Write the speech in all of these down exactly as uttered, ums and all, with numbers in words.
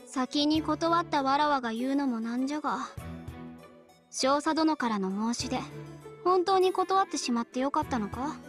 先に断ったわらわが言うのもなんじゃが、少佐殿からの申し出、本当に断ってしまってよかったのか？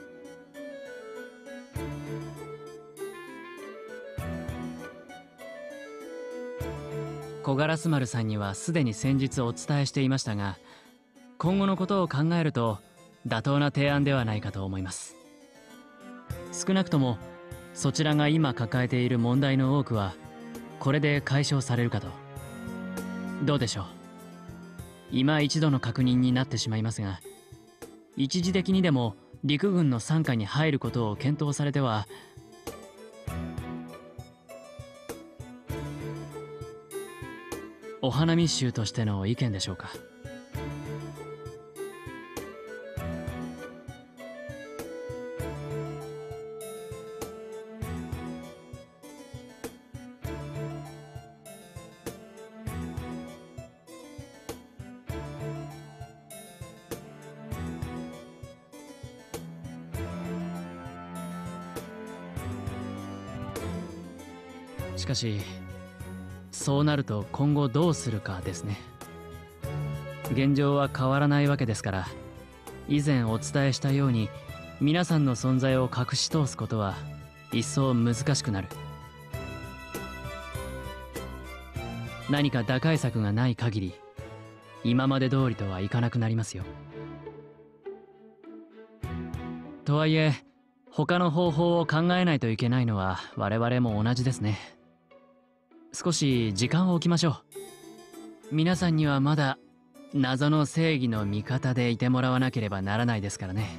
小烏丸さんにはすでに先日お伝えしていましたが、今後のことを考えると妥当な提案ではないかと思います。少なくともそちらが今抱えている問題の多くはこれで解消されるかと。どうでしょう。今一度の確認になってしまいますが、一時的にでも陸軍の傘下に入ることを検討されては。お花見衆としての意見でしょうか。しかしそうなると今後どうするかですね。現状は変わらないわけですから、以前お伝えしたように皆さんの存在を隠し通すことは一層難しくなる。何か打開策がない限り今まで通りとはいかなくなりますよ。とはいえ他の方法を考えないといけないのは我々も同じですね。少し時間を置きましょう。皆さんにはまだ謎の正義の味方でいてもらわなければならないですからね。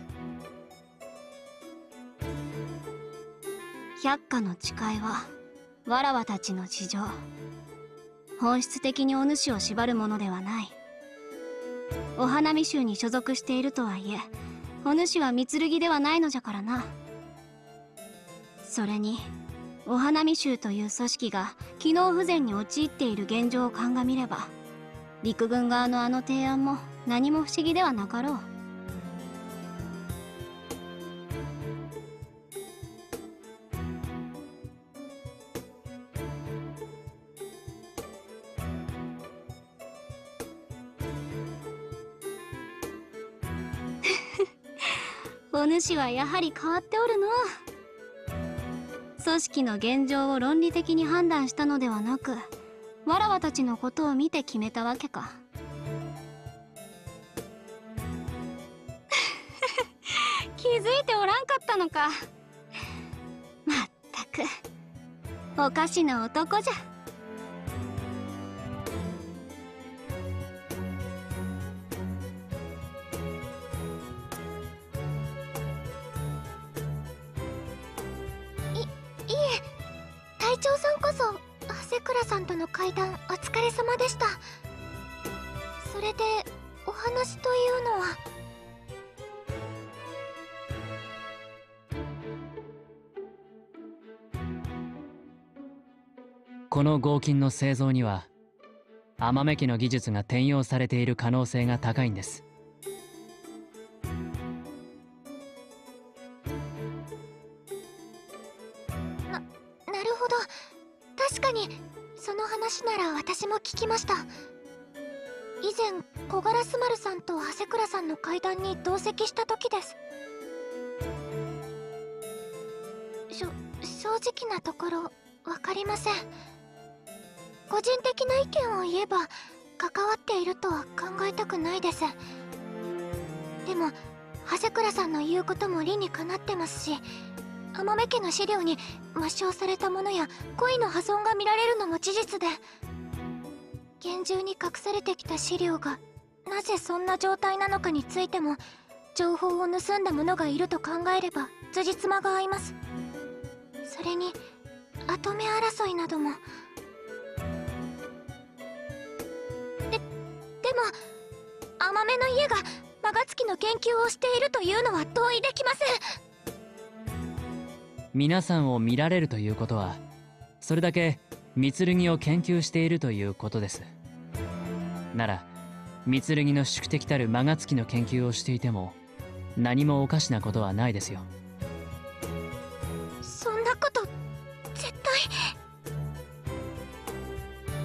百花の誓いはわらわたちの事情、本質的にお主を縛るものではない。お花見衆に所属しているとはいえ、お主は御剣ではないのじゃからな。それにお花見衆という組織が機能不全に陥っている現状を鑑みれば、陸軍側のあの提案も何も不思議ではなかろう。お主はやはり変わっておるの。組織の現状を論理的に判断したのではなく、わらわたちのことを見て決めたわけか。気づいておらんかったのか。まったくおかしな男じゃ。 隊長さんこそ長谷倉さんとの会談お疲れ様でした。それでお話というのは。 この合金の製造には天目家の技術が転用されている可能性が高いんです。 なるほど、確かにその話なら私も聞きました。以前小烏丸さんと長谷倉さんの会談に同席した時です。しょ正直なところ分かりません。個人的な意見を言えば関わっているとは考えたくないです。でも長谷倉さんの言うことも理にかなってますし、天目家の資料に抹消されたものや恋の破損が見られるのも事実で、厳重に隠されてきた資料がなぜそんな状態なのかについても情報を盗んだ者がいると考えれば辻褄が合います。それに跡目争いなども。ででも天目の家がマガツキの研究をしているというのは同意できません。 皆さんを見られるということはそれだけ御剣を研究しているということです。なら御剣の宿敵たるマガツキの研究をしていても何もおかしなことはないですよ。 そんなこと絶対。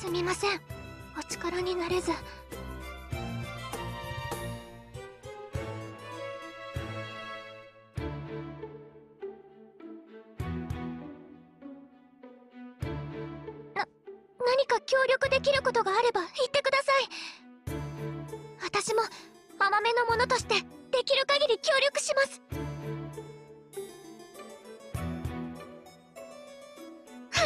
すみません、お力になれず。な何か協力できることがあれば言ってください。私も甘めのものとしてできる限り協力します。はい。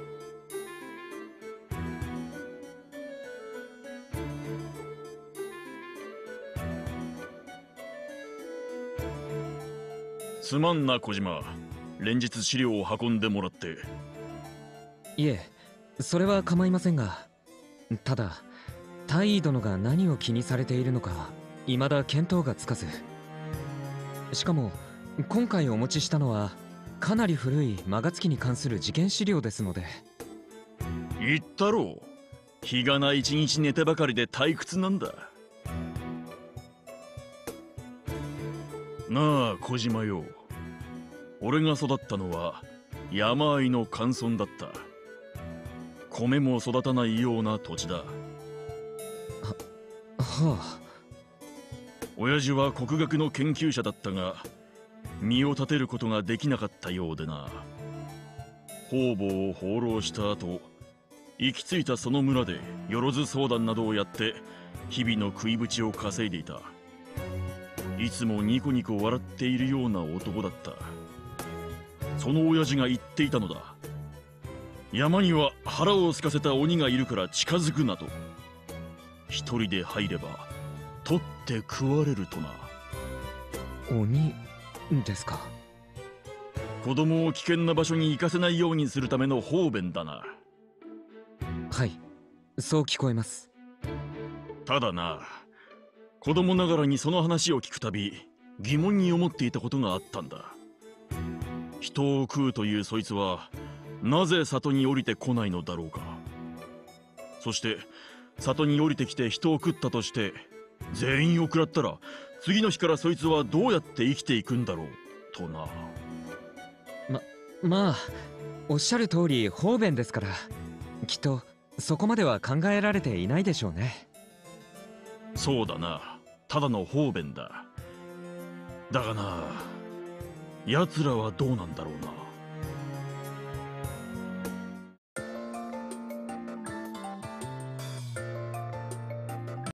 すまんな小島、連日資料を運んでもらって。 いえ、それは構いませんが、ただ大尉殿が何を気にされているのか未だ見当がつかず、しかも今回お持ちしたのはかなり古いマガツキに関する事件資料ですので。 言ったろう、日がな一日寝てばかりで退屈なんだ。なあ小島よ、俺が育ったのは山あいの寒村だった。米も育たないような土地だ。はあ。 親父は国学の研究者だったが、身を立てることができなかったようでな。方々を放浪した後、行き着いたその村でよろず相談などをやって日々の食いぶちを稼いでいた。いつもニコニコ笑っているような男だった。その親父が言っていたのだ。山には腹を空かせた鬼がいるから近づくなと。一人で入れば取って食われるとな。 鬼ですか。 子供を危険な場所に行かせないようにするための方便だな。 はい、そう聞こえます。 ただな、子供ながらにその話を聞くたび疑問に思っていたことがあったんだ。人を食うというそいつはなぜ里に降りてこないのだろうか。そして里に降りてきて人を食ったとして全員を食らったら、次の日からそいつはどうやって生きていくんだろうとな。 ままあおっしゃる通り方便ですから、きっとそこまでは考えられていないでしょうね。 そうだな、ただの方便だ。だがな、奴らはどうなんだろうな。